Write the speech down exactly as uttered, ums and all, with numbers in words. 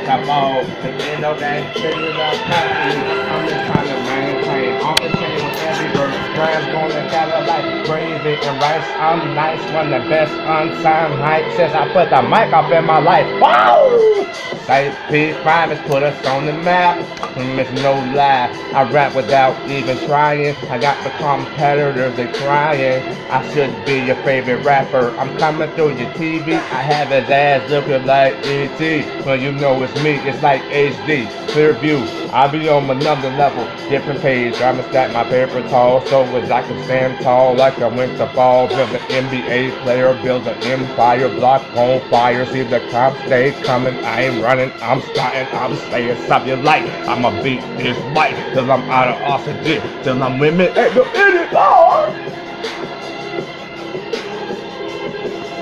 the ball. And you know that figure out country. I'm just trying to maintain. Off the chain with every verse. Grams going together like gravy and rice. I'm nice, one of the best unsigned hype. Since I put the mic up in my life. Wow! Say P five has put us on the map. It's no lie. I rap without even trying. I got the competitors, they crying. I should be your favorite rapper. I'm coming through your T V. I have his ass looking like E T. Well, you know it's me, it's like H D. Clear view. I'll be on another level, different page. I'ma stack my paper tall so as I can stand tall like I went to fall. Build an N B A player, build an empire, block on fire. See the cops stay coming. I ain't running, I'm starting, I'm saying something like I'ma beat this mic till I'm out of oxygen, till I'm women ain't no in it.